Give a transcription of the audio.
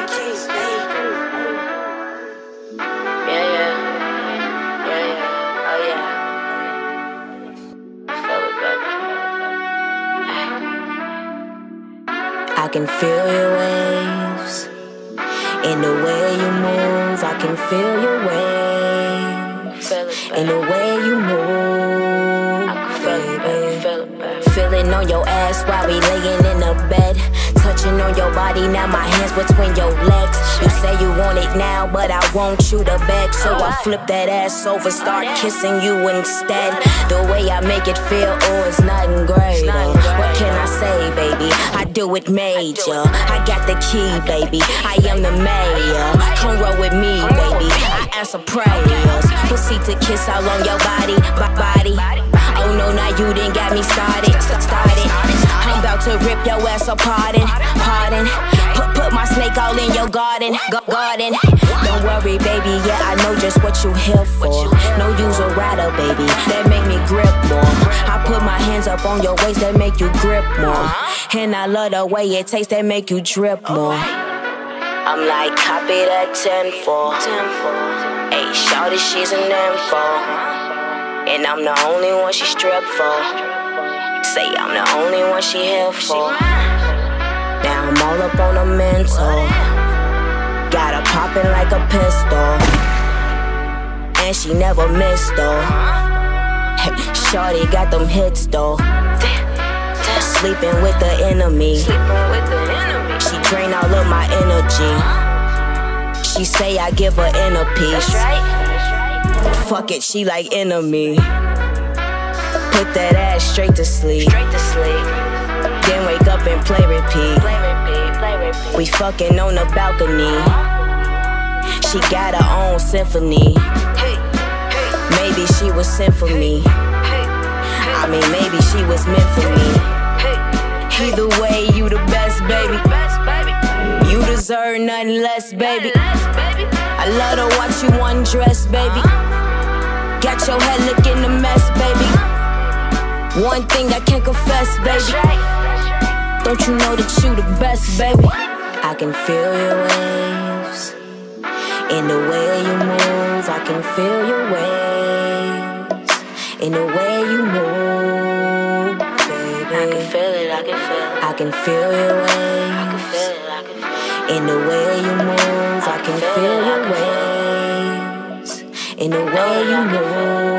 I can feel your waves in the way you move. I can feel your waves in the way you move, baby. Feeling on your ass while we laying in the bed, touching on your body, now my hands between your legs. You say you want it now, but I want you to beg. So I flip that ass over, start kissing you instead. The way I make it feel, oh, it's nothing great. What can I say, baby? I do it major. I got the key, baby. I am the mayor. Come roll with me, baby. I answer prayers. Proceed to kiss all on your body. Oh no, now you done got me started. I'm about to rip your ass apart. Put my snake all in your garden. Don't worry, baby, yeah, I know just what you here for. No use a rider, baby, that make me grip more. I put my hands up on your waist, that make you grip more. And I love the way it tastes, that make you drip more. I'm like, copy that 10-4. Hey, shawty, she's an info, and I'm the only one she stripped for. Say I'm the only one she here for. Now I'm all up on a mental, got her popping like a pistol, and she never missed though. Hey, shawty got them hits though. Sleeping with the enemy, she drain all of my energy. She say I give her inner peace. Fuck it, she like enemy. Put that ass straight to sleep, then wake up and play repeat. We fucking on the balcony. She got her own symphony. Maybe she was sent for me. I mean, maybe she was meant for me. Either way, you the best, baby. You deserve nothing less, baby. I love to watch you undress, baby. Got your head looking a mess, baby. One thing I can't confess, baby. Don't you know that you the best, baby? I can feel your waves in the way you move. I can feel your waves in the way you move, baby. I can feel it, I can feel it. I can feel your waves, I can feel it, I can feel it. In the way you move, I can feel your waves in the way you move.